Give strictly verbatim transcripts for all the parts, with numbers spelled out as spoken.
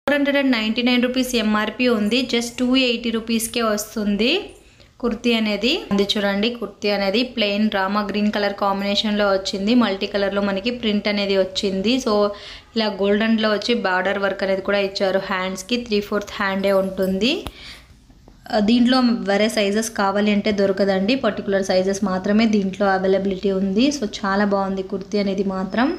Four hundred and ninety nine rupees MRP ఉంది. Just two eighty రూపీస్కే వస్తుంది కుర్తీ అనేది. అది చూడండి, కుర్తీ అనేది ప్లెయిన్ రామా గ్రీన్ కలర్ కాంబినేషన్లో వచ్చింది. మల్టీ కలర్లో మనకి ప్రింట్ అనేది వచ్చింది. సో ఇలా గోల్డెన్లో వచ్చి బార్డర్ వర్క్ అనేది కూడా ఇచ్చారు. హ్యాండ్స్కి త్రీ ఫోర్త్ హ్యాండే ఉంటుంది. దీంట్లో వేరే సైజెస్ కావాలి అంటే దొరకదండి, పర్టికులర్ సైజెస్ మాత్రమే దీంట్లో అవైలబిలిటీ ఉంది. సో చాలా బాగుంది కుర్తీ అనేది మాత్రం.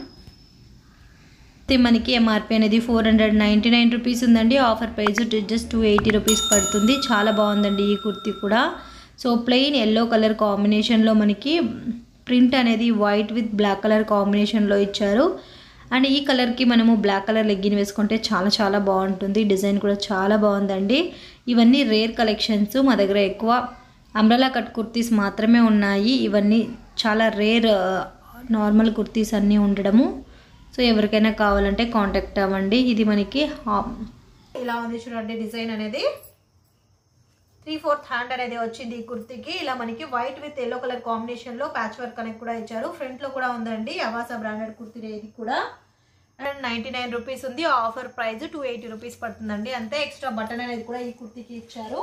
మనకి ఎంఆర్పి అనేది four hundred ninety nine rupees ఉందండి. Offer price just two eighty rupees పడుతుంది. చాలా బాగుందండి ఈ కుర్తీ కూడా. సో ప్లెయిన్ ఎల్లో కలర్ కాంబినేషన్లో మనకి ప్రింట్ అనేది వైట్ విత్ బ్లాక్ కలర్ కాంబినేషన్లో ఇచ్చారు. అండ్ ఈ కలర్కి మనము బ్లాక్ కలర్ లెగ్గిన్ వేసుకుంటే చాలా చాలా బాగుంటుంది. డిజైన్ కూడా చాలా బాగుందండి. ఇవన్నీ రేర్ కలెక్షన్స్. మా దగ్గర ఎక్కువ అంబ్రెలా కట్ కుర్తీస్ మాత్రమే ఉన్నాయి. ఇవన్నీ చాలా రేర్ నార్మల్ కుర్తీస్ అన్నీ ఉండడము. సో ఎవరికైనా కావాలంటే కాంటాక్ట్ అవ్వండి. ఇది మనకి ఇలా ఉంది చూడండి. డిజైన్ అనేది త్రీ ఫోర్త్ హ్యాండ్ అనేది వచ్చింది ఈ కుర్తీకి. ఇలా మనకి వైట్ విత్ ఎల్లో కలర్ కాంబినేషన్లో ప్యాచ్ వర్క్ అనేది కూడా ఇచ్చారు. ఫ్రంట్లో కూడా ఉందండి అవాసా బ్రాండెడ్ కుర్తీ. ఇది కూడా అండ్ నైంటీ నైన్ రూపీస్ ఉంది. Offer price two eighty rupees పడుతుందండి. అంతే ఎక్స్ట్రా బటన్ అనేది కూడా ఈ కుర్తీకి ఇచ్చారు.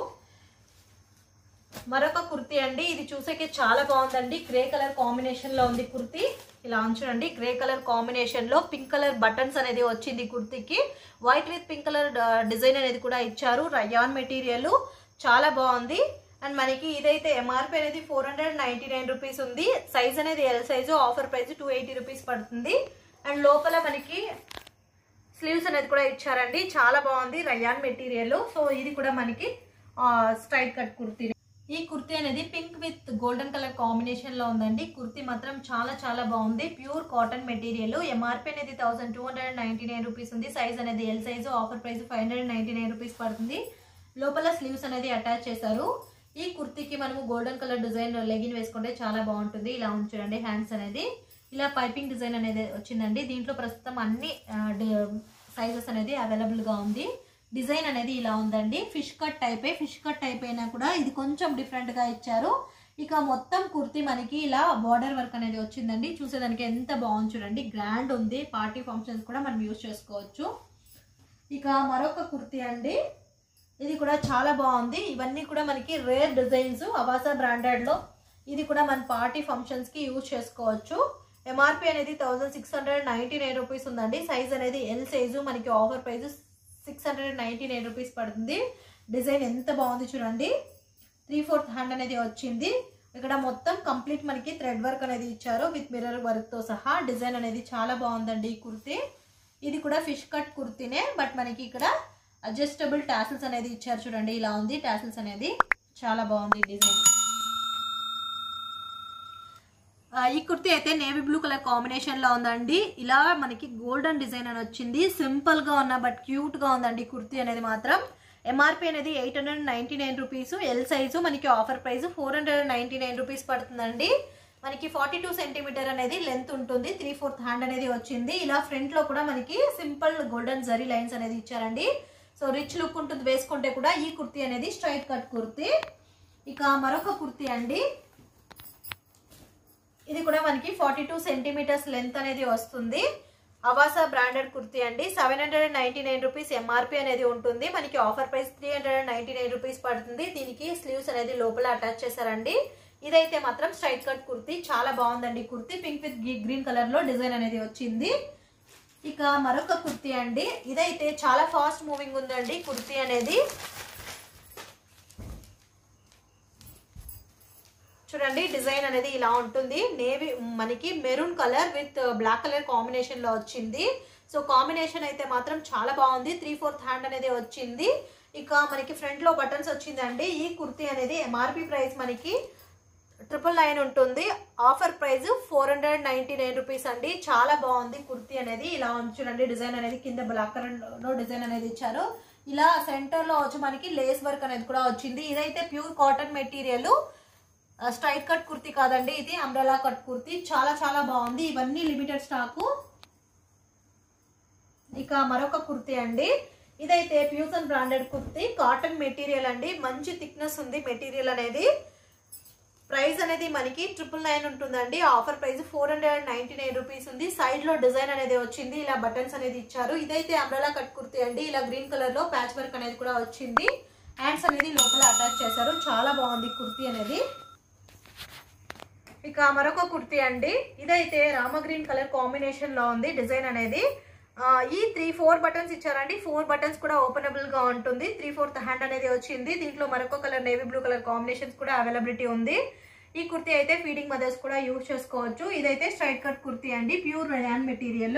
మరొక కుర్తీ అండి. ఇది చూసేకి చాలా బాగుందండి. గ్రే కలర్ కాంబినేషన్ లో ఉంది కుర్తీ. ఇలా చూడండి, గ్రే కలర్ కాంబినేషన్ లో పింక్ కలర్ బటన్స్ అనేది వచ్చింది కుర్తీకి. White with pink colour design అనేది కూడా ఇచ్చారు. రయాన్ మెటీరియల్ చాలా బాగుంది. అండ్ మనకి ఇదైతే ఎంఆర్పి అనేది four hundred ninety nine rupees ఉంది. సైజ్ అనేది L size. Offer price two eighty rupees పడుతుంది. అండ్ లోపల మనకి స్లీవ్స్ అనేది కూడా ఇచ్చారండి. చాలా బాగుంది రయాన్ మెటీరియల్. సో ఇది కూడా మనకి స్ట్రైట్ కట్ కుర్తీ. ఈ కుర్తీ అనేది pink with golden colour combination లో ఉందండి. కుర్తీ మాత్రం చాలా చాలా బాగుంది. Pure cotton material. ఎంఆర్పి అనేది thousand two hundred ninety nine rupees ఉంది. సైజ్ అనేది L size. Offer price five hundred ninety nine rupees పడుతుంది. లోపల స్లీవ్స్ అనేది అటాచ్ చేశారు. ఈ కుర్తీకి మనము గోల్డెన్ కలర్ డిజైన్ లెగిన్ వేసుకుంటే చాలా బాగుంటుంది. ఇలా ఉంచండి. హ్యాండ్స్ అనేది ఇలా పైపింగ్ డిజైన్ అనేది వచ్చిందండి. దీంట్లో ప్రస్తుతం అన్ని సైజెస్ అనేది అవైలబుల్ గా ఉంది. డిజైన్ అనేది ఇలా ఉందండి. ఫిష్ కట్ టైపే. ఫిష్ కట్ టైప్ అయినా కూడా ఇది కొంచెం డిఫరెంట్ గా ఇచ్చారు. ఇక మొత్తం కుర్తీ మనకి ఇలా బార్డర్ వర్క్ అనేది వచ్చిందండి. చూసేదానికి ఎంత బాగుంది చూడండి. గ్రాండ్ ఉంది. పార్టీ ఫంక్షన్స్ కూడా మనం యూజ్ చేసుకోవచ్చు. ఇక మరొక కుర్తీ అండి. ఇది కూడా చాలా బాగుంది. ఇవన్నీ కూడా మనకి రేర్ డిజైన్స్. అవాసా బ్రాండెడ్ లో ఇది కూడా మన పార్టీ ఫంక్షన్స్ కి యూజ్ చేసుకోవచ్చు. ఎంఆర్పి అనేది thousand six hundred ninety nine rupees ఉందండి. సైజ్ అనేది ఎల్ సైజు. మనకి offer price six hundred ninety nine rupees పడుతుంది. డిజైన్ ఎంత బాగుంది చూడండి. త్రీ ఫోర్త్ హ్యాండ్ అనేది వచ్చింది. ఇక్కడ మొత్తం కంప్లీట్ మనకి థ్రెడ్ వర్క్ అనేది ఇచ్చారు విత్ మిర్రర్ వర్క్ తో సహా. డిజైన్ అనేది చాలా బాగుందండి ఈ కుర్తీ. ఇది కూడా ఫిష్ కట్ కుర్తీనే, బట్ మనకి ఇక్కడ అడ్జస్టబుల్ టాసిల్స్ అనేది ఇచ్చారు చూడండి. ఇలా ఉంది టాసిల్స్ అనేది. చాలా బాగుంది డిజైన్. ఈ కుర్తీ అయితే నేవీ బ్లూ కలర్ కాంబినేషన్ లో ఉందండి. ఇలా మనకి గోల్డెన్ డిజైన్ అని వచ్చింది. సింపుల్ గా ఉన్న బట్ క్యూట్ గా ఉందండి కుర్తీ అనేది మాత్రం. ఎంఆర్పి అనేది eight hundred ninety nine rupees. L size. మనకి offer price four hundred ninety nine rupees పడుతుందండి. మనకి ఫార్టీ టూ సెంటీమీటర్ అనేది లెంత్ ఉంటుంది. త్రీ ఫోర్త్ హ్యాండ్ అనేది వచ్చింది. ఇలా ఫ్రంట్ లో కూడా మనకి సింపుల్ గోల్డెన్ జరీ లైన్స్ అనేది ఇచ్చారండి. సో రిచ్ లుక్ ఉంటుంది వేసుకుంటే కూడా. ఈ కుర్తీ అనేది స్ట్రైట్ కట్ కుర్తీ. ఇక మరొక కుర్తీ అండి. ఇది కూడా మనకి ఫార్టీ టూ సెంటీమీటర్స్ లెంత్ అనేది వస్తుంది. అవాసా బ్రాండెడ్ కుర్తీ అండి. Seven hundred ninety nine rupees MRP అనేది ఉంటుంది. మనకి offer price three hundred ninety nine rupees పడుతుంది. దీనికి స్లీవ్స్ అనేది లోపల అటాచ్ చేశారండి. ఇదైతే మాత్రం స్ట్రైట్ కట్ కుర్తీ. చాలా బాగుందండి kurti. Pink with green colour లో డిజైన్ అనేది వచ్చింది. ఇక మరొక కుర్తీ అండి. ఇదైతే చాలా ఫాస్ట్ మూవింగ్ ఉందండి కుర్తీ అనేది. చూడండి డిజైన్ అనేది ఇలా ఉంటుంది. నేవీ మనకి maroon colour with black colour combination లో వచ్చింది. సో కాంబినేషన్ అయితే మాత్రం చాలా బాగుంది. త్రీ ఫోర్త్ హ్యాండ్ అనేది వచ్చింది. ఇక మనకి ఫ్రంట్ లో బటన్స్ వచ్చిందండి. ఈ కుర్తీ అనేది ఎంఆర్పి ప్రైస్ మనకి ట్రిపుల్ నైన్ ఉంటుంది. Offer price four hundred ninety nine rupees అండి. చాలా బాగుంది కుర్తీ అనేది. ఇలా చూడండి డిజైన్ అనేది కింద బ్లాక్ కలర్ లో డిజైన్ అనేది ఇచ్చారు. ఇలా సెంటర్ లో వచ్చి మనకి లేస్ వర్క్ అనేది కూడా వచ్చింది. ఇదైతే pure cotton material. Straight cut kurti కాదండి, ఇది అంబ్రెలా కట్ కుర్తీ. చాలా చాలా బాగుంది. ఇవన్నీ లిమిటెడ్ స్టాకు. ఇక మరొక కుర్తీ అండి. ఇదైతే fusion branded kurti. Cotton material అండి. మంచి థిక్నెస్ ఉంది మెటీరియల్ అనేది. ప్రైస్ అనేది మనకి ట్రిపుల్ నైన్ ఉంటుందండి. Offer price four hundred and ninety nine rupees ఉంది. సైడ్ లో డిజైన్ అనేది వచ్చింది, ఇలా బటన్స్ అనేది ఇచ్చారు. ఇదైతే అంబ్రెలా కట్ కుర్తీ అండి. ఇలా గ్రీన్ కలర్ లో ప్యాచ్ వర్క్ అనేది కూడా వచ్చింది. హ్యాండ్స్ అనేది లోపల అటాచ్ చేశారు. చాలా బాగుంది కుర్తీ అనేది. ఇక మరొక కుర్తీ అండి. ఇదైతే రామ గ్రీన్ కలర్ కాంబినేషన్ లో ఉంది డిజైన్ అనేది. ఈ త్రీ ఫోర్ బటన్స్ ఇచ్చారండి. ఫోర్ బటన్స్ కూడా ఓపెనబుల్ గా ఉంటుంది. త్రీ ఫోర్త్ హ్యాండ్ అనేది వచ్చింది. దీంట్లో మరొక colour navy blue colour combinations కూడా అవైలబిలిటీ ఉంది. ఈ కుర్తీ అయితే ఫీడింగ్ మదర్స్ కూడా యూజ్ చేసుకోవచ్చు. ఇదైతే స్ట్రైట్ కట్ కుర్తీ అండి, ప్యూర్ రయాన్ మెటీరియల్.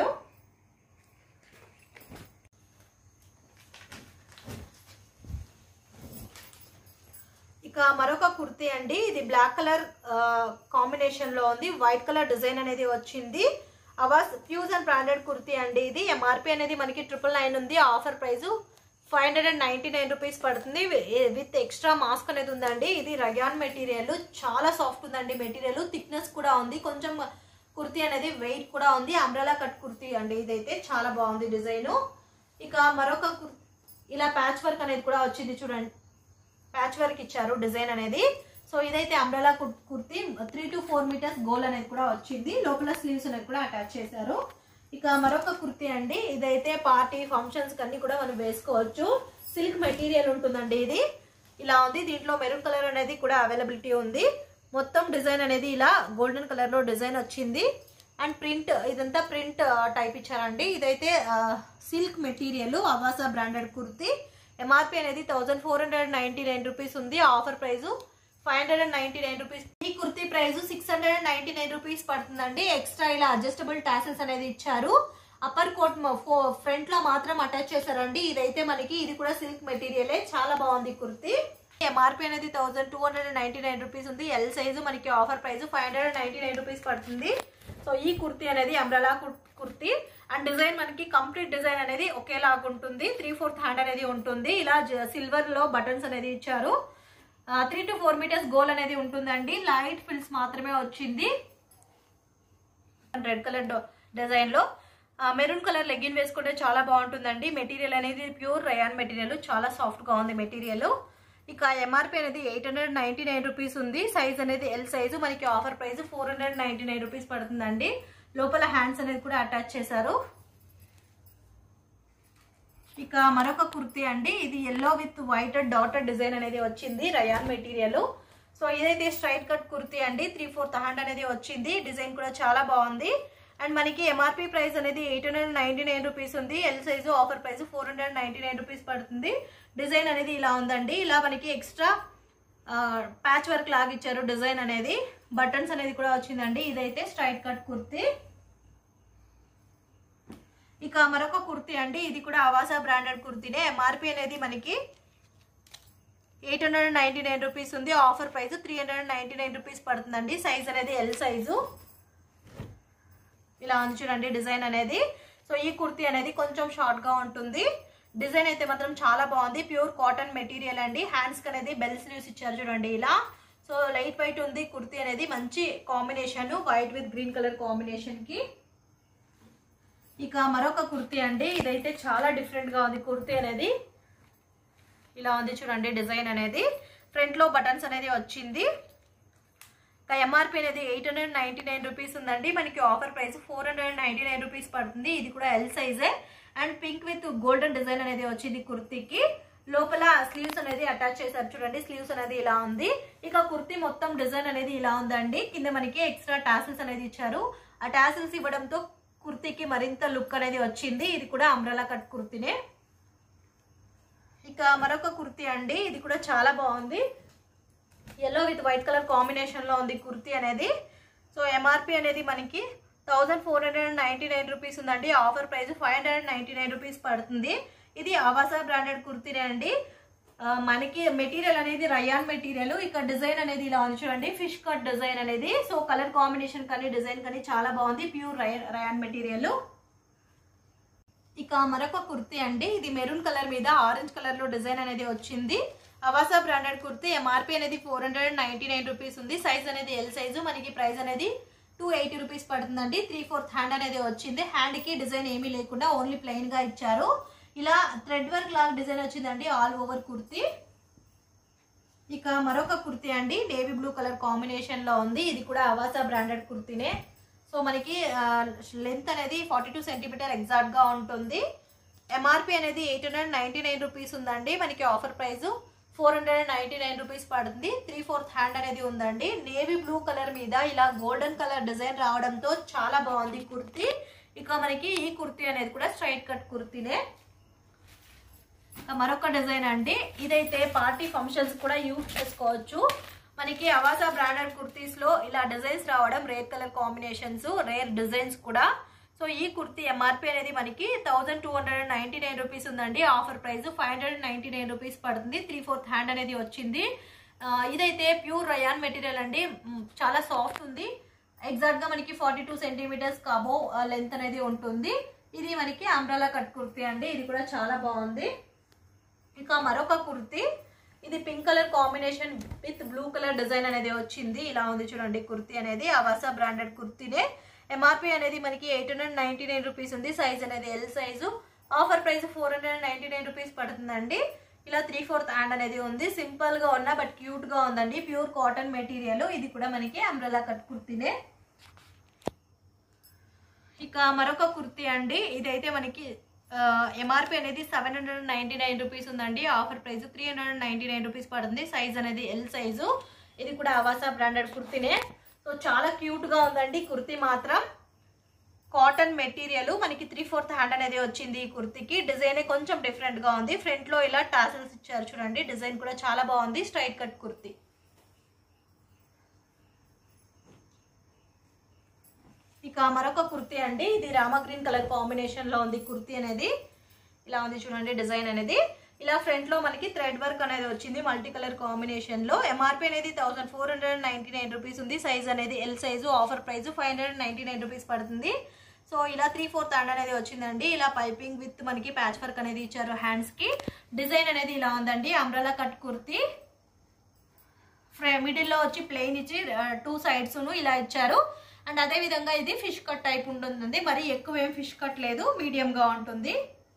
ఇక మరొక కుర్తీ అండి. ఇది బ్లాక్ కలర్ కాంబినేషన్ లో ఉంది. వైట్ కలర్ డిజైన్ అనేది వచ్చింది. అవాస్ ఫ్యూజన్ బ్రాండెడ్ కుర్తీ అండి. ఇది ఎంఆర్పి అనేది మనకి ట్రిపుల్ నైన్ ఉంది. Offer price five hundred and ninety nine rupees పడుతుంది. విత్ ఎక్స్ట్రా మాస్క్ అనేది ఉందండి. ఇది రయాన్ మెటీరియల్, చాలా సాఫ్ట్ ఉందండి మెటీరియల్. థిక్నెస్ కూడా ఉంది. కొంచెం కుర్తీ అనేది వెయిట్ కూడా ఉంది. అంబ్రెలా కట్ కుర్తీ అండి. ఇదైతే చాలా బాగుంది డిజైన్. ఇక మరొక ఇలా ప్యాచ్ వర్క్ అనేది కూడా వచ్చింది చూడండి. ప్యాచ్ వర్క్ ఇచ్చారు డిజైన్ అనేది. సో ఇదైతే umbrella kurti three to four metres గోల్ అనేది కూడా వచ్చింది. లోపల స్లీవ్స్ అనేది కూడా అటాచ్ చేశారు. ఇక మరొక కుర్తీ అండి. ఇదైతే పార్టీ ఫంక్షన్స్ కన్నీ కూడా మనం వేసుకోవచ్చు. సిల్క్ మెటీరియల్ ఉంటుందండి. ఇది ఇలా ఉంది. దీంట్లో మెరూన్ కలర్ అనేది కూడా అవైలబిలిటీ ఉంది. మొత్తం డిజైన్ అనేది ఇలా గోల్డెన్ కలర్ లో డిజైన్ వచ్చింది. అండ్ ప్రింట్, ఇదంతా ప్రింట్ టైప్ ఇచ్చారండి. ఇదైతే silk material, Avaasa branded kurti. MRP అనేది thousand four hundred ninety nine rupees ఉంది. Offer price five hundred and ninety nine rupees. ఈ kurti price six hundred and ninety nine rupees పడుతుందండి. Extra ఇలా adjustable tassels అనేది ఇచ్చారు. అప్పర్ కోట్ ఫ్రంట్ లో మాత్రం attach చేశారండి. ఇదైతే మనకి ఇది కూడా సిల్క్ మెటీరియలే. చాలా బాగుంది కుర్తీ. ఎంఆర్పి అనేది thousand two hundred and ninety nine rupees ఉంది. ఎల్ సైజు మనకి offer price five hundred and ninety nine rupees పడుతుంది. సో ఈ కుర్తీ అనేది అంబ్రెలా కుర్తీ. అండ్ డిజైన్ మనకి కంప్లీట్ డిజైన్ అనేది ఒకేలాగా ఉంటుంది. త్రీ ఫోర్త్ హ్యాండ్ అనేది ఉంటుంది. ఇలా సిల్వర్ లో బటన్స్ అనేది ఇచ్చారు. త్రీ టు ఫోర్ మీటర్స్ గోల్ అనేది ఉంటుందండి. లైట్ ఫిల్స్ మాత్రమే వచ్చింది. రెడ్ కలర్ డిజైన్ లో మెరూన్ కలర్ లెగ్గిన్ వేసుకుంటే చాలా బాగుంటుందండి. మెటీరియల్ అనేది ప్యూర్ రయాన్ మెటీరియల్, చాలా సాఫ్ట్ గా ఉంది మెటీరియల్. ఇక ఎంఆర్పి అనేది eight hundred ninety nine rupees ఉంది. సైజ్ అనేది ఎల్ సైజు. మనకి offer price four hundred ninety nine rupees పడుతుందండి. లోపల హ్యాండ్స్ అనేది కూడా అటాచ్ చేశారు. ఇక మరొక కుర్తీ అండి. ఇది yellow with white dotted design అనేది వచ్చింది, రయాన్ మెటీరియల్. సో ఇదైతే స్ట్రైట్ కట్ కుర్తీ అండి. త్రీ ఫోర్త్ హ్యాండ్ అనేది వచ్చింది. డిజైన్ కూడా చాలా బాగుంది. అండ్ మనకి ఎంఆర్పి ప్రైస్ అనేది eight hundred ninety nine rupees ఉంది. L size. Offer price four hundred ninety nine rupees పడుతుంది. డిజైన్ అనేది ఇలా ఉందండి. ఇలా మనకి ఎక్స్ట్రా ప్యాచ్ వర్క్ లాగా ఇచ్చారు డిజైన్ అనేది. బటన్స్ అనేది కూడా వచ్చిందండి. ఇదైతే స్ట్రైట్ కట్ కుర్తీ. ఇక మరొక కుర్తీ అండి. ఇది కూడా అవాసా బ్రాండెడ్ కుర్తీనే. ఎంఆర్పి అనేది మనకి eight hundred ninety nine rupees ఉంది. Offer price three hundred ninety nine rupees పడుతుందండి. సైజ్ అనేది ఎల్ సైజు. ఇలా ఉంది చూడండి డిజైన్ అనేది. సో ఈ కుర్తీ అనేది కొంచెం షార్ట్ గా ఉంటుంది. డిజైన్ అయితే మాత్రం చాలా బాగుంది. ప్యూర్ కాటన్ మెటీరియల్ అండి. హ్యాండ్స్ కి అనేది బెల్ స్లీవ్స్ ఇచ్చారు చూడండి ఇలా. సో లైట్ వైట్ ఉంది కుర్తీ అనేది. మంచి combination, white with green colour combination కి. ఇక మరొక కుర్తీ అండి. ఇదైతే చాలా డిఫరెంట్ గా ఉంది కుర్తీ అనేది. ఇలా ఉంది చూడండి డిజైన్ అనేది. ఫ్రంట్ లో బటన్స్ అనేది వచ్చింది. ఎంఆర్పి అనేది eight hundred ninety nine rupees ఉందండి. మనకి offer price four hundred ninety nine rupees పడుతుంది. ఇది కూడా ఎల్ సైజే. And pink with golden design అనేది వచ్చింది కుర్తీకి. లోపల స్లీవ్స్ అనేది అటాచ్ చేశారు చూడండి. స్లీవ్స్ అనేది ఇలా ఉంది. ఇక కుర్తీ మొత్తం డిజైన్ అనేది ఇలా ఉందండి. కింద మనకి ఎక్స్ట్రా టాసిల్స్ అనేది ఇచ్చారు. ఆ టాసిల్స్ ఇవ్వడంతో కుర్తీకి మరింత లుక్ అనేది వచ్చింది. ఇది కూడా అంబ్రెలా కట్ కుర్తీనే. ఇక మరొక కుర్తీ అండి. ఇది కూడా చాలా బాగుంది. Yellow with white colour combination లో ఉంది కుర్తీ అనేది. సో ఎంఆర్పి అనేది మనకి thousand four hundred ninety nine rupees ఉందండి. Offer price five hundred ninety nine rupees పడుతుంది. ఇది అవాసా బ్రాండెడ్ కుర్తీనే అండి. మనకి మెటీరియల్ అనేది రయాన్ మెటీరియల్. ఇక డిజైన్ అనేది ఇలా ఉంది చూడండి. ఫిష్ కట్ డిజైన్ అనేది. సో కలర్ కాంబినేషన్ కానీ డిజైన్ కానీ చాలా బాగుంది. Pure rayon material. ఇక మరొక కుర్తీ అండి. ఇది మెరూన్ కలర్ మీద ఆరెంజ్ కలర్ లో డిజైన్ అనేది వచ్చింది. అవాసా బ్రాండెడ్ కుర్తీ. ఎంఆర్పి అనేది four hundred ninety nine rupees ఉంది. సైజ్ అనేది ఎల్ సైజు. మనకి ప్రైస్ అనేది టూ ఎయిటీ రూపీస్ పడుతుందండి. త్రీ ఫోర్త్ హ్యాండ్ అనేది వచ్చింది. హ్యాండ్ కి డిజైన్ ఏమీ లేకుండా ఓన్లీ ప్లెయిన్ గా ఇచ్చారు. ఇలా థ్రెడ్ వర్క్ లాగా డిజైన్ వచ్చిందండి ఆల్ ఓవర్ కుర్తీ. ఇక మరొక కుర్తీ అండి నేవీ బ్లూ కలర్ కాంబినేషన్ లో ఉంది. ఇది కూడా అవాసా బ్రాండెడ్ కుర్తీనే. సో మనకి లెంత్ అనేది ఫార్టీ టూ సెంటీమీటర్ ఎగ్జాక్ట్ గా ఉంటుంది. ఎంఆర్పి అనేది eight hundred ninety nine rupees ఉందండి. మనకి offer price four hundred ninety nine rupees పడుతుంది. త్రీ ఫోర్త్ హ్యాండ్ అనేది ఉందండి. నేవీ బ్లూ కలర్ మీద ఇలా గోల్డెన్ కలర్ డిజైన్ రావడంతో చాలా బాగుంది కుర్తీ. ఇక మనకి ఈ కుర్తీ అనేది కూడా స్ట్రైట్ కట్ కుర్తీనే. మరొక డిజైన్ అండి. ఇదైతే పార్టీ ఫంక్షన్స్ కూడా యూజ్ చేసుకోవచ్చు. మనకి అవాసా బ్రాండెడ్ కుర్తీస్ లో ఇలా డిజైన్స్ రావడం rare colour combinations, rare designs కూడా. సో ఈ కుర్తీ ఎంఆర్పి అనేది మనకి thousand two hundred ninety nine rupees ఉందండి. Offer price five hundred ninety nine rupees పడుతుంది. త్రీ ఫోర్త్ హ్యాండ్ అనేది వచ్చింది. ఇదైతే ప్యూర్ రయాన్ మెటీరియల్ అండి. చాలా సాఫ్ట్ ఉంది. ఎగ్జాక్ట్ గా మనకి ఫార్టీ టూ సెంటీమీటర్స్ కాబో లెంత్ అనేది ఉంటుంది. ఇది మనకి అంబ్రెలా కట్ కుర్తీ అండి. ఇది కూడా చాలా బాగుంది. ఇక మరొక కుర్తీ, ఇది pink colour combination with blue colour design అనేది వచ్చింది. ఇలా ఉంది చూడండి కుర్తీ అనేది. అవాసా బ్రాండెడ్ కుర్తీనే. ఎంఆర్పి అనేది మనకి eight hundred ninety nine rupees ఉంది. సైజ్ అనేది L size. Offer price four hundred ninety nine rupees పడుతుందండి. ఇలా త్రీ ఫోర్త్ హ్యాండ్ అనేది ఉంది. సింపుల్ గా ఉన్నా బట్ క్యూట్ గా ఉందండి. Pure cotton material. ఇది కూడా మనకి అంబ్రెలా కట్ కుర్తీనే. ఇక మరొక కుర్తీ అండి. ఇదైతే మనకి ఎంఆర్పి అనేది seven hundred ninety nine rupees ఉందండి. Offer price three hundred ninety nine rupees పడుతుంది. సైజ్ అనేది ఎల్ సైజు. ఇది కూడా అవాసా బ్రాండెడ్ కుర్తీనే. సో చాలా క్యూట్ గా ఉందండి కుర్తీ మాత్రం. Cotton material. మనకి త్రీ ఫోర్త్ హ్యాండ్ అనేది వచ్చింది ఈ కుర్తీకి. డిజైన్ కొంచెం డిఫరెంట్ గా ఉంది. ఫ్రంట్ లో ఇలా టాసల్స్ ఇచ్చారు చూడండి. డిజైన్ కూడా చాలా బాగుంది. Straight cut kurti. ఇక మరొక కుర్తీ అండి. ఇది రామా గ్రీన్ కలర్ కాంబినేషన్ లో ఉంది కుర్తీ అనేది. ఇలా ఉంది చూడండి డిజైన్ అనేది. ఇలా ఫ్రంట్ లో మనకి థ్రెడ్ వర్క్ అనేది వచ్చింది మల్టీ కలర్ కాంబినేషన్ లో. ఎంఆర్పి అనేది thousand four hundred ninety nine rupees ఉంది. సైజ్ అనేది L size. Offer price five hundred ninety nine rupees పడుతుంది. సో ఇలా త్రీ ఫోర్త్ హ్యాండ్ అనేది వచ్చిందండి. ఇలా పైపింగ్ విత్ మనకి ప్యాచ్ వర్క్ అనేది ఇచ్చారు హ్యాండ్స్ కి. డిజైన్ అనేది ఇలా ఉందండి. Umbrella cut kurti. మిడిల్ లో వచ్చి ప్లెయిన్ ఇచ్చి టూ సైడ్స్ ఇలా ఇచ్చారు. అండ్ అదే విధంగా ఇది ఫిష్ కట్ టైప్ ఉంటుంది. మరి ఎక్కువ ఏం ఫిష్ కట్ లేదు, మీడియం గా ఉంటుంది.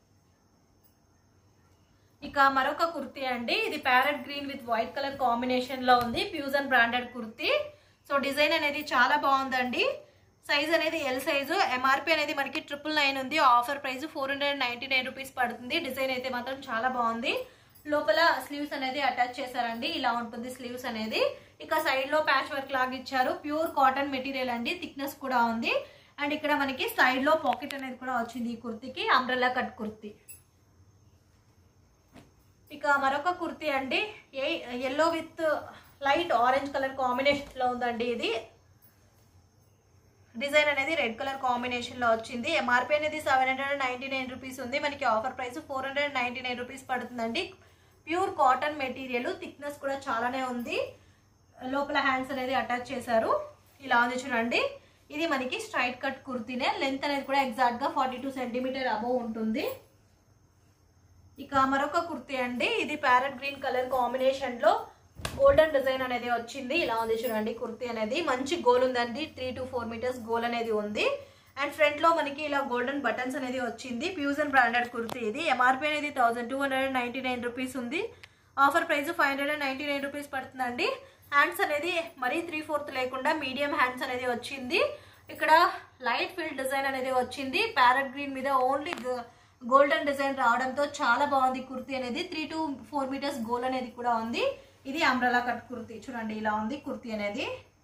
ఇక మరొక కుర్తీ అండి. ఇది parrot green with white colour combination లో ఉంది. Fusion branded kurti. So design అనేది చాలా బాగుందండి. సైజ్ అనేది ఎల్ సైజు. ఎంఆర్పి అనేది మనకి ట్రిపుల్ నైన్ ఉంది. Offer price four hundred ninety nine rupees పడుతుంది. డిజైన్ అయితే మాత్రం చాలా బాగుంది. లోపల స్లీవ్స్ అనేది అటాచ్ చేశారండి. ఇలా ఉంటుంది స్లీవ్స్ అనేది. ఇక సైడ్ లో ప్యాచ్ వర్క్ లాగా ఇచ్చారు. ప్యూర్ కాటన్ మెటీరియల్ అండి. థిక్నెస్ కూడా ఉంది. అండ్ ఇక్కడ మనకి సైడ్ లో పాకెట్ అనేది కూడా వచ్చింది ఈ కుర్తీకి. Umbrella cut kurti. ఇక మరొక కుర్తీ అండి. Yellow with light orange colour combination లో ఉందండి. ఇది డిజైన్ అనేది రెడ్ కలర్ కాంబినేషన్ లో వచ్చింది. ఎంఆర్పి అనేది seven hundred ninety nine rupees ఉంది. మనకి offer price four hundred ninety nine rupees పడుతుందండి. Pure cotton material. థిక్నెస్ కూడా చాలానే ఉంది. లోపల హ్యాండ్స్ అనేది అటాచ్ చేశారు. ఇలా ఉంది చూడండి. ఇది మనకి స్ట్రైట్ కట్ కుర్తీనే. లెంత్ అనేది కూడా ఎగ్జాక్ట్ గా ఫార్టీ టూ సెంటీమీటర్ అబోవ్ ఉంటుంది. ఇక మరొక కుర్తీ అండి. ఇది ప్యారెట్ గ్రీన్ కలర్ కాంబినేషన్ లో గోల్డెన్ డిజైన్ అనేది వచ్చింది. ఇలా ఉంది చూడండి కుర్తీ అనేది. మంచి గోల్ ఉందండి. త్రీ టు ఫోర్ మీటర్స్ గోల్ అనేది ఉంది. అండ్ ఫ్రంట్ లో మనకి ఇలా గోల్డెన్ బటన్స్ అనేది వచ్చింది. ఫ్యూజన్ బ్రాండెడ్ కుర్తీ ఇది. ఎంఆర్పి అనేది thousand two hundred ninety nine rupees ఉంది. Offer price five hundred ninety nine rupees పడుతుందండి. హ్యాండ్స్ అనేది మరీ త్రీ ఫోర్త్ లేకుండా మీడియం హ్యాండ్స్ అనేది వచ్చింది. ఇక్కడ లైట్ ఫిల్ డిజైన్ అనేది వచ్చింది. ప్యారెట్ గ్రీన్ మీద ఓన్లీ గోల్డెన్ డిజైన్ రావడంతో చాలా బాగుంది కుర్తీ అనేది. త్రీ టు ఫోర్ మీటర్స్ గోల్ అనేది కూడా ఉంది. ఇది అంబ్రెలా కట్ కుర్తీ. చూడండి ఇలా ఉంది కుర్తీ అనేది.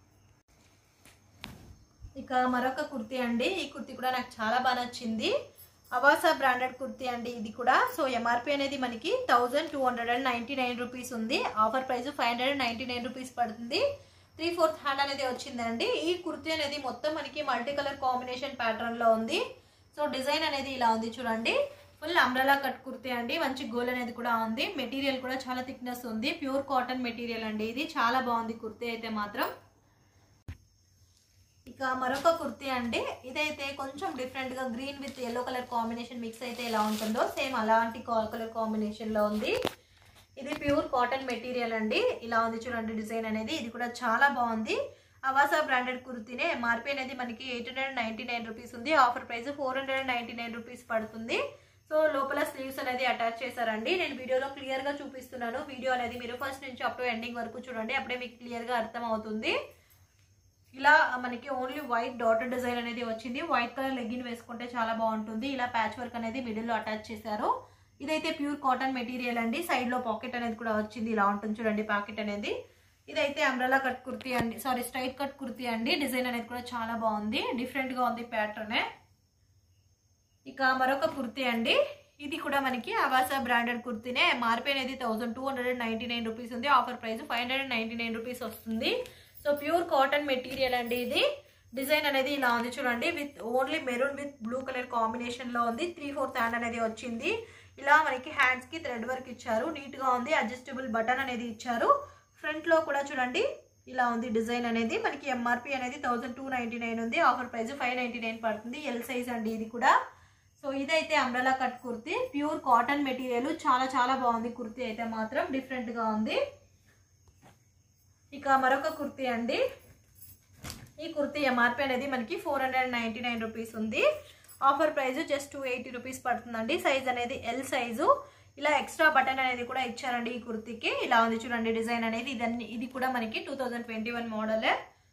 ఇక మరొక కుర్తీ అండి. ఈ కుర్తీ కూడా నాకు చాలా బాగా నచ్చింది. అవాసా బ్రాండెడ్ కుర్తీ అండి ఇది కూడా. సో ఎంఆర్పి అనేది మనకి thousand two hundred and ninety nine rupees ఉంది. Offer price five hundred ninety nine rupees పడుతుంది. త్రీ ఫోర్త్ హ్యాండ్ అనేది వచ్చిందండి. ఈ కుర్తీ అనేది మొత్తం మనకి మల్టీ కలర్ కాంబినేషన్ ప్యాటర్న్ లో ఉంది. సో డిజైన్ అనేది ఇలా ఉంది చూడండి. ఫుల్ అంబ్రెలా కట్ కుర్తీ అండి. మంచి గోల్ అనేది కూడా ఉంది. మెటీరియల్ కూడా చాలా థిక్నెస్ ఉంది. ప్యూర్ కాటన్ మెటీరియల్ అండి ఇది. చాలా బాగుంది కుర్తీ అయితే మాత్రం. ఇక మరొక కుర్తీ అండి. ఇదైతే కొంచెం డిఫరెంట్ గా green with yellow colour combination mix అయితే ఎలా ఉంటుందో సేమ్ అలాంటి కలర్ కాంబినేషన్ లో ఉంది. ఇది ప్యూర్ కాటన్ మెటీరియల్ అండి. ఇలా ఉంది చూడండి డిజైన్ అనేది. ఇది కూడా చాలా బాగుంది. అవాసా బ్రాండెడ్ కుర్తీనే. ఎంఆర్పి అనేది మనకి eight hundred ninety nine rupees ఉంది. Offer price four hundred ninety nine rupees పడుతుంది. సో లోపల స్లీవ్స్ అనేది అటాచ్ చేశారండి. నేను వీడియోలో క్లియర్గా చూపిస్తున్నాను. వీడియో అనేది మీరు ఫస్ట్ నుంచి అప్ టు ఎండింగ్ వరకు చూడండి, అప్పుడే మీకు క్లియర్గా అర్థం అవుతుంది. ఇలా మనకి ఓన్లీ వైట్ డాటర్ డిజైన్ అనేది వచ్చింది. వైట్ కలర్ లెగ్గిన్ వేసుకుంటే చాలా బాగుంటుంది. ఇలా ప్యాచ్ వర్క్ అనేది మిడిల్లో అటాచ్ చేశారు. ఇదైతే ప్యూర్ కాటన్ మెటీరియల్ అండి. సైడ్లో పాకెట్ అనేది కూడా వచ్చింది. ఇలా ఉంటుంది చూడండి పాకెట్ అనేది. ఇదైతే అంబ్రెలా కట్ కుర్తీ అండి, సారీ స్ట్రైట్ కట్ కుర్తీ అండి. డిజైన్ అనేది కూడా చాలా బాగుంది, డిఫరెంట్గా ఉంది ప్యాటర్నే. ఇక మరొక కుర్తీ అండి. ఇది కూడా మనకి అవాసా బ్రాండెడ్ కుర్తీనే. ఎంఆర్పీ అనేది thousand two hundred ninety nine rupees ఉంది. Offer price five hundred ninety nine rupees వస్తుంది. సో ప్యూర్ కాటన్ మెటీరియల్ అండి. ఇది డిజైన్ అనేది ఇలా ఉంది చూడండి, with only maroon with blue colour combination లో ఉంది. త్రీ ఫోర్త్ హ్యాండ్ అనేది వచ్చింది. ఇలా మనకి హ్యాండ్స్ కి థ్రెడ్ వర్క్ ఇచ్చారు, నీట్ గా ఉంది. అడ్జస్టబుల్ బటన్ అనేది ఇచ్చారు. ఫ్రంట్ లో కూడా చూడండి ఇలా ఉంది డిజైన్ అనేది. మనకి ఎంఆర్పీ అనేది థౌసండ్ టూ నైన్టీ నైన్ ఉంది. Offer price five ninety nine పడుతుంది. ఎల్ సైజ్ అండి ఇది కూడా. సో ఇదైతే umbrella cut kurti, pure cotton material. చాలా చాలా బాగుంది కుర్తీ అయితే మాత్రం, డిఫరెంట్ గా ఉంది. ఇక మరొక కుర్తీ అండి. ఈ కుర్తీ ఎంఆర్పీ అనేది మనకి four hundred ninety nine rupees ఉంది. Offer price just two eighty rupees పడుతుందండి. సైజ్ అనేది ఎల్ సైజు. ఇలా ఎక్స్ట్రా బటన్ అనేది కూడా ఇచ్చారండి ఈ కుర్తీకి. ఇలా ఉంది చూడండి డిజైన్ అనేది. ఇదన్నీ ఇది కూడా మనకి టూ థౌజండ్ ట్వంటీ వన్ మోడలే.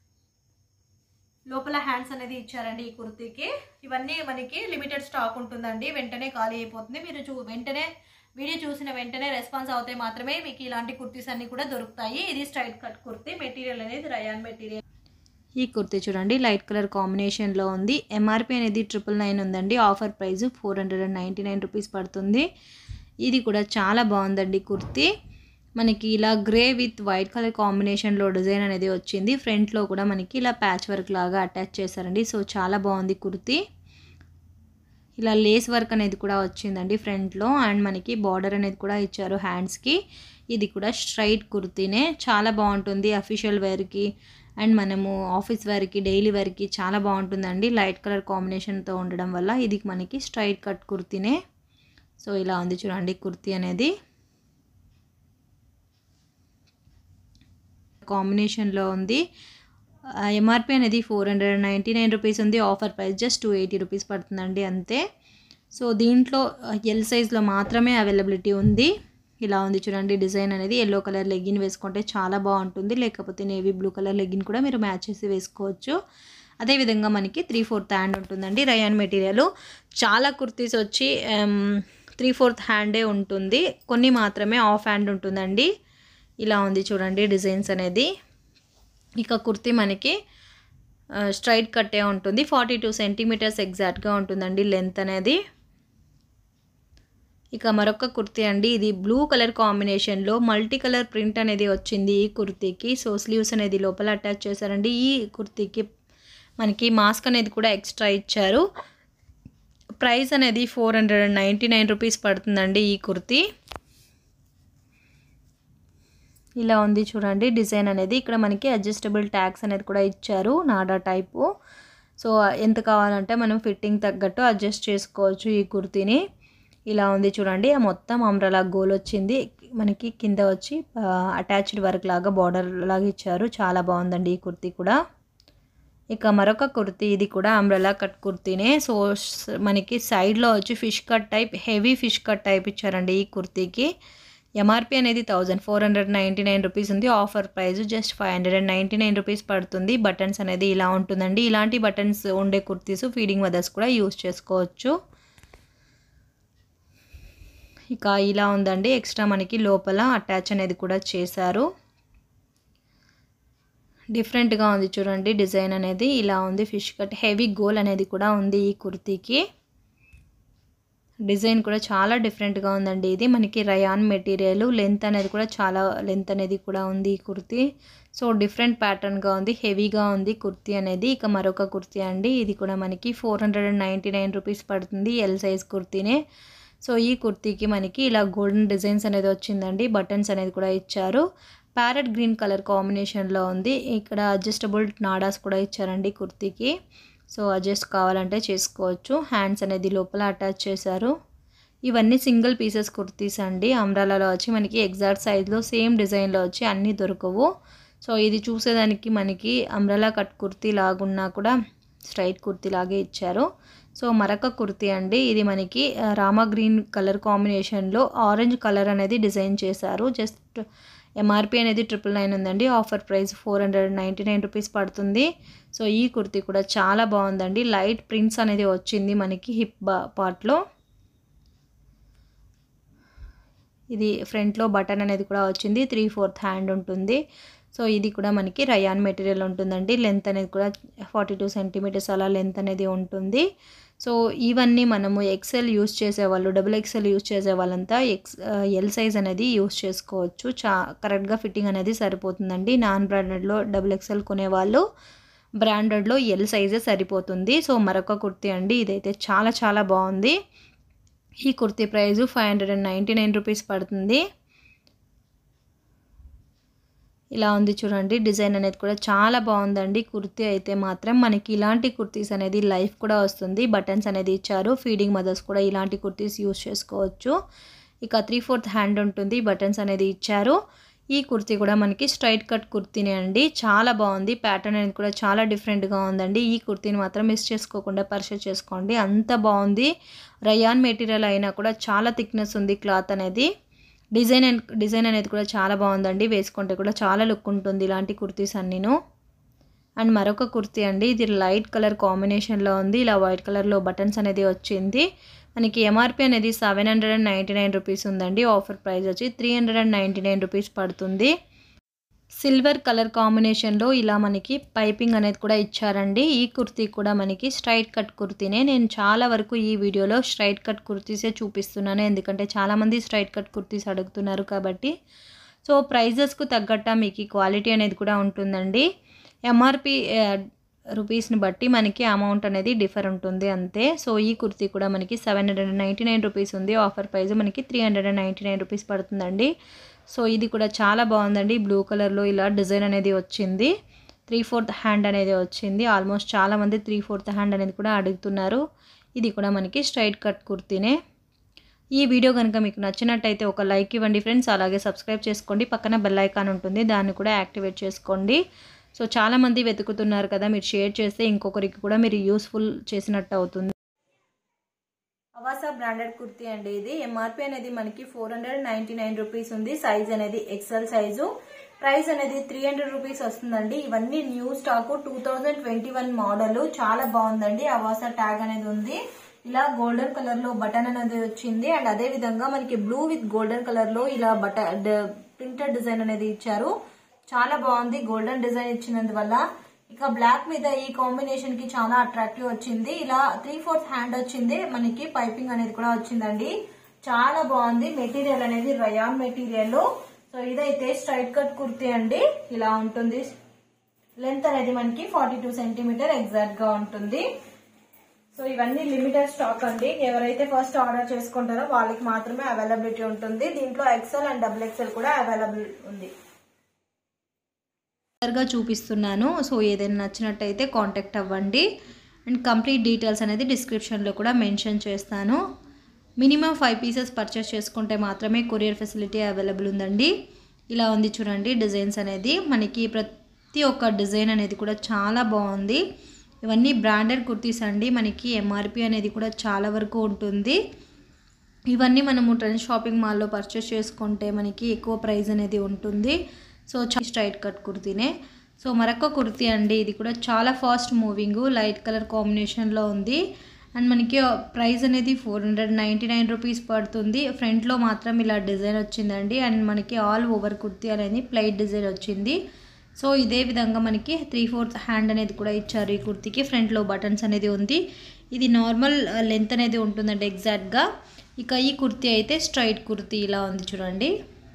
లోపల హ్యాండ్స్ అనేది ఇచ్చారండి ఈ కుర్తీకి. ఇవన్నీ మనకి లిమిటెడ్ స్టాక్ ఉంటుందండి, వెంటనే ఖాళీ అయిపోతుంది. మీరు చూ వెంటనే వీడియో చూసిన వెంటనే రెస్పాన్స్ అవుతే మాత్రమే మీకు ఇలాంటి కుర్తీస్ అన్ని కూడా దొరుకుతాయి. ఇది స్ట్రైట్ కట్ కుర్తీ, మెటీరియల్ అనేది రయాన్ మెటీరియల్. ఈ కుర్తీ చూడండి లైట్ కలర్ కాంబినేషన్లో ఉంది. ఎంఆర్పీ అనేది ట్రిపుల్ నైన్ ఉందండి. Offer price four hundred and ninety nine rupees పడుతుంది. ఇది కూడా చాలా బాగుందండి కుర్తీ. మనకి ఇలా గ్రే విత్ వైట్ కలర్ కాంబినేషన్లో డిజైన్ అనేది వచ్చింది. ఫ్రంట్లో కూడా మనకి ఇలా ప్యాచ్ వర్క్ లాగా అటాచ్ చేశారండి. సో చాలా బాగుంది కుర్తీ. ఇలా లేస్ వర్క్ అనేది కూడా వచ్చిందండి ఫ్రంట్లో. అండ్ మనకి బార్డర్ అనేది కూడా ఇచ్చారు హ్యాండ్స్కి. ఇది కూడా స్ట్రైట్ కుర్తీనే, చాలా బాగుంటుంది అఫీషియల్ వేర్కి అండ్ మనము ఆఫీస్ వేర్కి, డైలీ వేర్కి చాలా బాగుంటుందండి. లైట్ కలర్ కాంబినేషన్తో ఉండడం వల్ల ఇది మనకి స్ట్రైట్ కట్ కుర్తీనే. సో ఇలా ఉంది చూడండి కుర్తీ అనేది. కాంబినేషన్లో ఉంది. ఎంఆర్పీ అనేది four hundred ninety nine rupees ఉంది. Offer price just two eighty rupees పడుతుందండి అంతే. సో దీంట్లో ఎల్ సైజ్లో మాత్రమే అవైలబిలిటీ ఉంది. ఇలా ఉంది చూడండి డిజైన్ అనేది. ఎల్లో కలర్ లెగ్గిన్ వేసుకుంటే చాలా బాగుంటుంది, లేకపోతే నేవీ బ్లూ కలర్ లెగ్గిన్ కూడా మీరు మ్యాచ్ చేసి వేసుకోవచ్చు. అదేవిధంగా మనకి త్రీ ఫోర్త్ హ్యాండ్ ఉంటుందండి. Rayon material. చాలా కుర్తీస్ వచ్చి త్రీ ఫోర్త్ హ్యాండే ఉంటుంది, కొన్ని మాత్రమే హాఫ్ హ్యాండ్ ఉంటుందండి. ఇలా ఉంది చూడండి డిజైన్స్ అనేది. ఇక కుర్తీ మనకి స్ట్రైట్ కట్టే ఉంటుంది. ఫార్టీ టూ సెంటీమీటర్స్ ఎగ్జాక్ట్గా ఉంటుందండి లెంత్ అనేది. ఇక మరొక కుర్తీ అండి. ఇది బ్లూ కలర్ కాంబినేషన్లో మల్టీ కలర్ ప్రింట్ అనేది వచ్చింది ఈ కుర్తీకి. సో స్లీవ్స్ అనేది లోపల అటాచ్ చేశారండి. ఈ కుర్తీకి మనకి మాస్క్ అనేది కూడా ఎక్స్ట్రా ఇచ్చారు. ప్రైస్ అనేది four hundred and ninety nine rupees పడుతుందండి ఈ కుర్తీ. ఇలా ఉంది చూడండి డిజైన్ అనేది. ఇక్కడ మనకి అడ్జస్టబుల్ ట్యాగ్స్ అనేది కూడా ఇచ్చారు, నాడా టైపు. సో ఎంత కావాలంటే మనం ఫిట్టింగ్ తగ్గట్టు అడ్జస్ట్ చేసుకోవచ్చు ఈ కుర్తీని. ఇలా ఉంది చూడండి. మొత్తం అంబ్రెలా గోల్ వచ్చింది మనకి. కింద వచ్చి అటాచ్డ్ వర్క్ లాగా బార్డర్ లాగా ఇచ్చారు. చాలా బాగుందండి ఈ కుర్తీ కూడా. ఇక మరొక కుర్తీ. ఇది కూడా అంబ్రెలా కట్ కుర్తీనే. సో మనకి సైడ్లో వచ్చి fish cut type, heavy fish cut type ఇచ్చారండి ఈ కుర్తీకి. ఎంఆర్పీ అనేది thousand four hundred ninety nine rupees ఉంది. Offer price just five hundred and ninety nine rupees పడుతుంది. బటన్స్ అనేది ఇలా ఉంటుందండి. ఇలాంటి బటన్స్ ఉండే కుర్తీస్ ఫీడింగ్ మదర్స్ కూడా యూస్ చేసుకోవచ్చు. ఇక ఇలా ఉందండి. ఎక్స్ట్రా మనకి లోపల అటాచ్ అనేది కూడా చేశారు. డిఫరెంట్గా ఉంది చూడండి డిజైన్ అనేది. ఇలా ఉంది ఫిష్ కట్, హెవీ గోల్ అనేది కూడా ఉంది ఈ కుర్తీకి. డిజైన్ కూడా చాలా డిఫరెంట్గా ఉందండి. ఇది మనకి రయాన్ మెటీరియల్. లెంత్ అనేది కూడా చాలా లెంత్ అనేది కూడా ఉంది ఈ కుర్తీ. సో డిఫరెంట్ ప్యాటర్న్గా ఉంది, హెవీగా ఉంది కుర్తీ అనేది. ఇక మరొక కుర్తీ అండి. ఇది కూడా మనకి four hundred and ninety nine rupees పడుతుంది. ఎల్ సైజ్ కుర్తీనే. సో ఈ కుర్తీకి మనకి ఇలా గోల్డెన్ డిజైన్స్ అనేది వచ్చిందండి. బటన్స్ అనేది కూడా ఇచ్చారు. ప్యారెట్ గ్రీన్ కలర్ కాంబినేషన్లో ఉంది. ఇక్కడ అడ్జస్టబుల్ నాడాస్ కూడా ఇచ్చారండి కుర్తీకి. సో అడ్జస్ట్ కావాలంటే చేసుకోవచ్చు. హ్యాండ్స్ అనేది లోపల అటాచ్ చేశారు. ఇవన్నీ సింగిల్ పీసెస్ కుర్తీస్ అండి. అంబ్రెలాలో వచ్చి మనకి ఎగ్జాక్ట్ సైజ్లో సేమ్ డిజైన్లో వచ్చి అన్నీ దొరకవు. సో ఇది చూసేదానికి మనకి అంబ్రెలా కట్ కుర్తీ లాగున్నా కూడా స్ట్రైట్ కుర్తీ లాగే ఇచ్చారు. సో మరొక కుర్తీ అండి, ఇది మనకి రామా గ్రీన్ కలర్ కాంబినేషన్లో ఆరెంజ్ కలర్ అనేది డిజైన్ చేశారు. జస్ట్ ఎంఆర్పి అనేది ట్రిపుల్ నైన్ ఉందండి. Offer price four hundred ninety nine rupees పడుతుంది. సో ఈ కుర్తీ కూడా చాలా బాగుందండి. లైట్ ప్రింట్స్ అనేది వచ్చింది మనకి హిప్ పార్ట్లో. ఇది ఫ్రంట్లో బటన్ అనేది కూడా వచ్చింది. త్రీ ఫోర్త్ హ్యాండ్ ఉంటుంది. సో ఇది కూడా మనకి రయాన్ మెటీరియల్ ఉంటుందండి. లెంత్ అనేది కూడా ఫార్టీ టూ సెంటీమీటర్స్ అలా లెంత్ అనేది ఉంటుంది. సో ఇవన్నీ మనము ఎక్సెల్ యూస్ చేసేవాళ్ళు, డబుల్ ఎక్సెల్ యూస్ చేసే వాళ్ళంతా ఎక్స్ ఎల్ సైజ్ అనేది యూస్ చేసుకోవచ్చు. చా కరెక్ట్గా ఫిట్టింగ్ అనేది సరిపోతుందండి. నాన్ బ్రాండెడ్లో డబుల్ ఎక్సెల్ కొనేవాళ్ళు బ్రాండెడ్లో ఎల్ సైజే సరిపోతుంది. సో మరొక కుర్తీ అండి, ఇదైతే చాలా చాలా బాగుంది. ఈ kurti price five hundred and ninety nine rupees పడుతుంది. ఇలా ఉంది చూడండి, డిజైన్ అనేది కూడా చాలా బాగుందండి. కుర్తీ అయితే మాత్రం మనకి ఇలాంటి కుర్తీస్ అనేది లైఫ్ కూడా వస్తుంది. బటన్స్ అనేది ఇచ్చారు. ఫీడింగ్ మదర్స్ కూడా ఇలాంటి కుర్తీస్ యూస్ చేసుకోవచ్చు. ఇక త్రీ ఫోర్త్ హ్యాండ్ ఉంటుంది, బటన్స్ అనేది ఇచ్చారు. ఈ కుర్తీ కూడా మనకి స్ట్రైట్ కట్ కుర్తీనే అండి, చాలా బాగుంది. ప్యాటర్న్ అనేది కూడా చాలా డిఫరెంట్గా ఉందండి. ఈ కుర్తీని మాత్రం మిస్ చేసుకోకుండా పర్చేస్ చేసుకోండి, అంత బాగుంది. రయాన్ మెటీరియల్ అయినా కూడా చాలా థిక్నెస్ ఉంది క్లాత్ అనేది. డిజైన్ డిజైన్ అనేది కూడా చాలా బాగుందండి. వేసుకుంటే కూడా చాలా లుక్ ఉంటుంది ఇలాంటి కుర్తీస్ అన్నీను. అండ్ మరొక కుర్తీ అండి, ఇది లైట్ కలర్ కాంబినేషన్లో ఉంది. ఇలా వైట్ కలర్లో బటన్స్ అనేది వచ్చింది. మనకి ఎంఆర్పి అనేది seven hundred and ninety nine rupees ఉందండి. ఆఫర్ ప్రైస్ వచ్చి three hundred and ninety nine rupees పడుతుంది. సిల్వర్ కలర్ కాంబినేషన్లో ఇలా మనకి పైపింగ్ అనేది కూడా ఇచ్చారండి. ఈ కుర్తీ కూడా మనకి స్ట్రైట్ కట్ కుర్తీనే. నేను చాలా వరకు ఈ వీడియోలో స్ట్రైట్ కట్ కుర్తీసే చూపిస్తున్నాను, ఎందుకంటే చాలామంది స్ట్రైట్ కట్ కుర్తీస్ అడుగుతున్నారు కాబట్టి. సో ప్రైజెస్కు తగ్గట్ట మీకు క్వాలిటీ అనేది కూడా ఉంటుందండి. ఎంఆర్పి రూపీస్ని బట్టి మనకి అమౌంట్ అనేది డిఫర్ ఉంటుంది అంతే. సో ఈ కుర్తీ కూడా మనకి seven hundred and ninety nine rupees ఉంది. ఆఫర్ ప్రైస్ మనకి three hundred and ninety nine rupees పడుతుందండి. సో ఇది కూడా చాలా బాగుందండి. బ్లూ కలర్లో ఇలా డిజైన్ అనేది వచ్చింది. త్రీ ఫోర్త్ హ్యాండ్ అనేది వచ్చింది. ఆల్మోస్ట్ చాలామంది త్రీ ఫోర్త్ హ్యాండ్ అనేది కూడా అడుగుతున్నారు. ఇది కూడా మనకి స్ట్రైట్ కట్ కుర్తీనే. ఈ వీడియో కనుక మీకు నచ్చినట్టయితే ఒక లైక్ ఇవ్వండి ఫ్రెండ్స్. అలాగే సబ్స్క్రైబ్ చేసుకోండి. పక్కన బెల్ ఐకాన్ ఉంటుంది, దాన్ని కూడా యాక్టివేట్ చేసుకోండి. సో చాలామంది వెతుకుతున్నారు కదా, మీరు షేర్ చేస్తే ఇంకొకరికి కూడా మీరు యూస్ఫుల్ చేసినట్టు అవుతుంది. అవాసా బ్రాండెడ్ కుర్తీ అండి ఇది. ఎంఆర్పి అనేది మనకి four hundred ninety nine rupees ఉంది. సైజ్ అనేది ఎక్సెల్ సైజు. ప్రైస్ అనేది త్రీ హండ్రెడ్ రూపీస్ వస్తుందండి. ఇవన్నీ new stock, two thousand twenty one model. చాలా బాగుందండి. అవాసా ట్యాగ్ అనేది ఉంది. ఇలా గోల్డెన్ కలర్ లో బటన్ అనేది వచ్చింది. అండ్ అదే విధంగా మనకి బ్లూ విత్ గోల్డెన్ కలర్ లో ఇలా బటన్ ప్రింటెడ్ డిజైన్ అనేది ఇచ్చారు. చాలా బాగుంది గోల్డెన్ డిజైన్ ఇచ్చినందువల్ల. ఇక బ్లాక్ మీద ఈ కాంబినేషన్ కి చాలా అట్రాక్టివ్ వచ్చింది. ఇలా త్రీ ఫోర్త్ హ్యాండ్ వచ్చింది. మనకి పైపింగ్ అనేది కూడా వచ్చిందండి. చాలా బాగుంది. మెటీరియల్ అనేది రయాన్ మెటీరియల్. సో ఇదైతే స్ట్రైట్ కట్ కుర్తీ అండి, ఇలా ఉంటుంది. లెంత్ అనేది మనకి ఫార్టీ టూ సెంటీమీటర్ ఎగ్జాక్ట్ గా ఉంటుంది. సో ఇవన్నీ లిమిటెడ్ స్టాక్ అండి. ఎవరైతే ఫస్ట్ ఆర్డర్ చేసుకుంటారో వాళ్ళకి మాత్రమే అవైలబిలిటీ ఉంటుంది. దీంట్లో ఎక్సెల్ అండ్ డబుల్ ఎక్సెల్ కూడా అవైలబుల్ ఉంది. గా చూపిస్తున్నాను. సో ఏదైనా నచ్చినట్టయితే కాంటాక్ట్ అవ్వండి. అండ్ కంప్లీట్ డీటెయిల్స్ అనేది డిస్క్రిప్షన్లో కూడా మెన్షన్ చేస్తాను. మినిమం ఫైవ్ పీసెస్ పర్చేస్ చేసుకుంటే మాత్రమే కొరియర్ ఫెసిలిటీ అవైలబుల్ ఉందండి. ఇలా ఉంది చూడండి డిజైన్స్ అనేది. మనకి ప్రతి ఒక్క డిజైన్ అనేది కూడా చాలా బాగుంది. ఇవన్నీ బ్రాండెడ్ కుర్తీస్ అండి. మనకి ఎంఆర్పి అనేది కూడా చాలా వరకు ఉంటుంది. ఇవన్నీ మనము ట్రెండ్స్ షాపింగ్ మాల్లో పర్చేస్ చేసుకుంటే మనకి ఎక్కువ ప్రైస్ అనేది ఉంటుంది. సో స్ట్రైట్ కట్ కుర్తీనే. సో మరొక కుర్తీ అండి, ఇది కూడా చాలా ఫాస్ట్ మూవింగ్, లైట్ కలర్ కాంబినేషన్లో ఉంది. అండ్ మనకి ప్రైస్ అనేది four hundred ninety nine rupees పడుతుంది. ఫ్రంట్లో మాత్రం ఇలా డిజైన్ వచ్చిందండి. అండ్ మనకి ఆల్ ఓవర్ కుర్తీ అనేది ప్లెయిన్ డిజైన్ వచ్చింది. సో ఇదే విధంగా మనకి త్రీ ఫోర్త్ హ్యాండ్ అనేది కూడా ఇచ్చారు ఈ కుర్తీకి. ఫ్రంట్లో బటన్స్ అనేది ఉంది. ఇది నార్మల్ లెంత్ అనేది ఉంటుందండి ఎగ్జాక్ట్గా. ఇక ఈ కుర్తీ అయితే స్ట్రైట్ కుర్తీ ఇలా ఉంది చూడండి.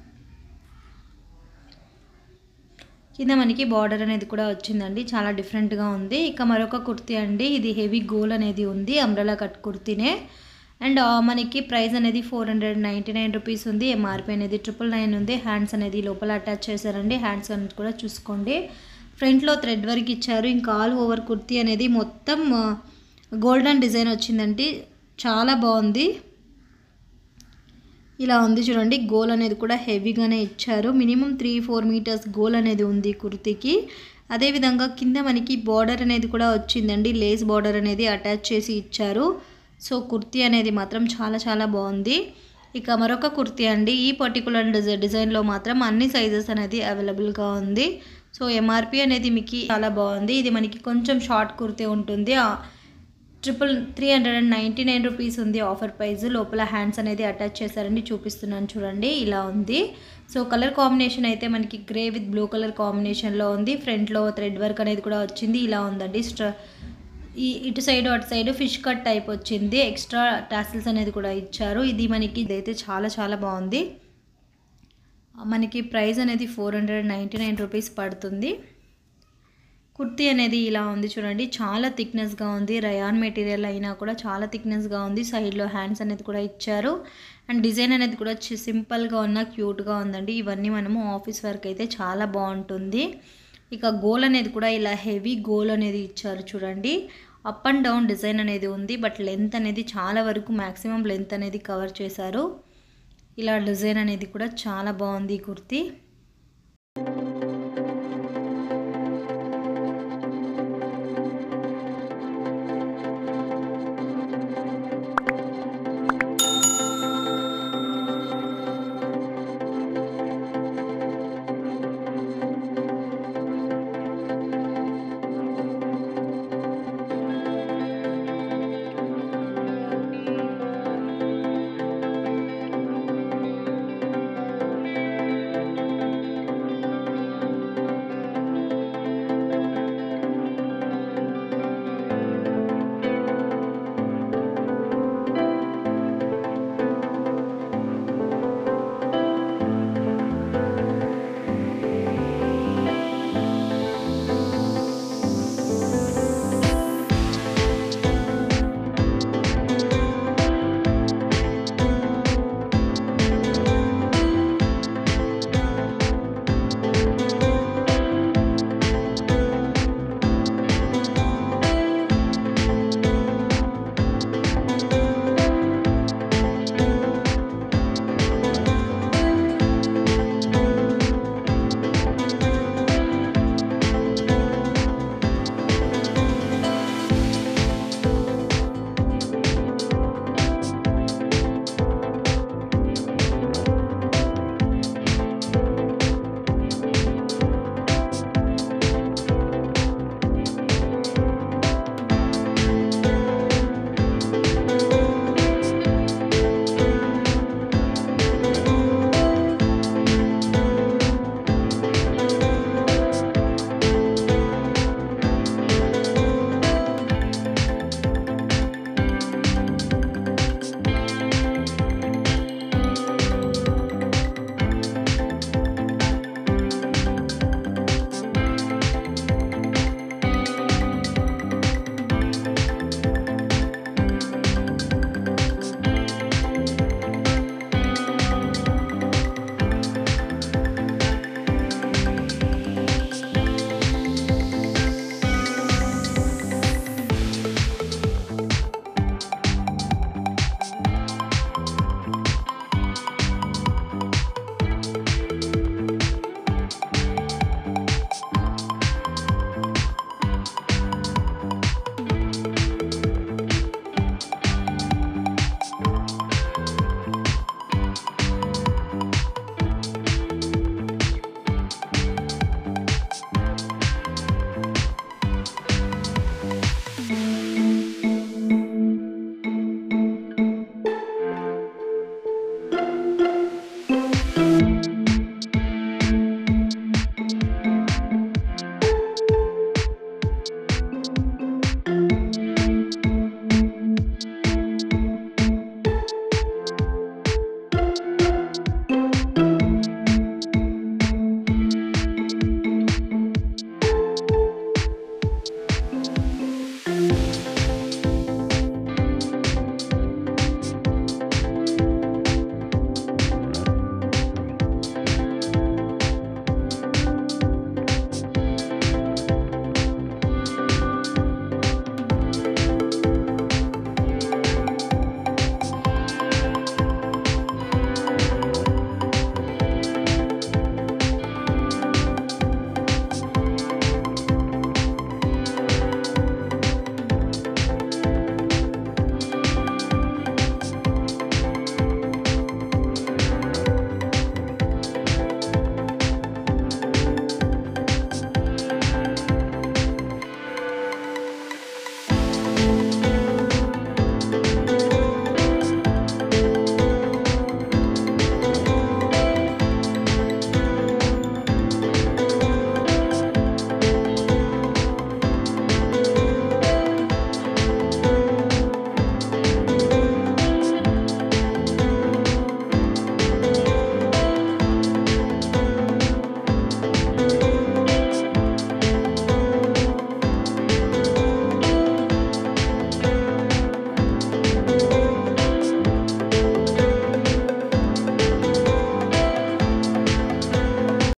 కింద మనకి బార్డర్ అనేది కూడా వచ్చిందండి, చాలా డిఫరెంట్గా ఉంది. ఇక మరొక కుర్తీ అండి, ఇది హెవీ గోల్ అనేది ఉంది, అంబ్రెలా కట్ కుర్తీనే. అండ్ మనకి ప్రైస్ అనేది four hundred ninety nine rupees ఉంది. ఎంఆర్పి అనేది ట్రిపుల్ నైన్ ఉంది. హ్యాండ్స్ అనేది లోపల అటాచ్ చేశారండి. హ్యాండ్స్ అనేది కూడా చూసుకోండి. ఫ్రంట్లో థ్రెడ్ వర్క్ ఇచ్చారు. ఇంకా ఆల్ ఓవర్ కుర్తీ అనేది మొత్తం గోల్డెన్ డిజైన్ వచ్చిందండి, చాలా బాగుంది. ఇలా ఉంది చూడండి. గోల్ అనేది కూడా హెవీగానే ఇచ్చారు. మినిమం త్రీ ఫోర్ మీటర్స్ గోల్ అనేది ఉంది కుర్తీకి. అదేవిధంగా కింద మనకి బార్డర్ అనేది కూడా వచ్చిందండి, లేస్ బార్డర్ అనేది అటాచ్ చేసి ఇచ్చారు. సో కుర్తీ అనేది మాత్రం చాలా చాలా బాగుంది. ఇక మరొక కుర్తీ అండి, ఈ పర్టికులర్ డిజై డిజైన్లో మాత్రం అన్ని సైజెస్ అనేది అవైలబుల్గా ఉంది. సో ఎంఆర్పి అనేది మీకు చాలా బాగుంది. ఇది మనకి కొంచెం షార్ట్ కుర్తీ ఉంటుంది. Triple three hundred and ninety nine rupees ఉంది ఆఫర్ ప్రైస్. లోపల హ్యాండ్స్ అనేది అటాచ్ చేశారండి, చూపిస్తున్నాను చూడండి, ఇలా ఉంది. సో కలర్ కాంబినేషన్ అయితే మనకి గ్రే విత్ బ్లూ కలర్ కాంబినేషన్లో ఉంది. ఫ్రంట్లో థ్రెడ్ వర్క్ అనేది కూడా వచ్చింది, ఇలా ఉందండి. స్ట్ర ఈ ఇటు సైడ్ అటు సైడ్ ఫిష్ కట్ టైప్ వచ్చింది, ఎక్స్ట్రా టాసిల్స్ అనేది కూడా ఇచ్చారు. ఇది మనకి ఇదైతే చాలా చాలా బాగుంది. మనకి ప్రైస్ అనేది four hundred ninety nine rupees పడుతుంది. కుర్తీ అనేది ఇలా ఉంది చూడండి, చాలా థిక్నెస్గా ఉంది. రయాన్ మెటీరియల్ అయినా కూడా చాలా థిక్నెస్గా ఉంది. సైడ్లో హ్యాండ్స్ అనేది కూడా ఇచ్చారు. అండ్ డిజైన్ అనేది కూడా సింపుల్గా ఉన్న క్యూట్గా ఉందండి. ఇవన్నీ మనము ఆఫీస్ వర్క్ అయితే చాలా బాగుంటుంది. ఇక గోల్ అనేది కూడా ఇలా హెవీ గోల్ అనేది ఇచ్చారు చూడండి. అప్ అండ్ డౌన్ డిజైన్ అనేది ఉంది, బట్ లెంత్ అనేది చాలా వరకు మ్యాక్సిమం లెంత్ అనేది కవర్ చేశారు. ఇలా డిజైన్ అనేది కూడా చాలా బాగుంది ఈ కుర్తీ.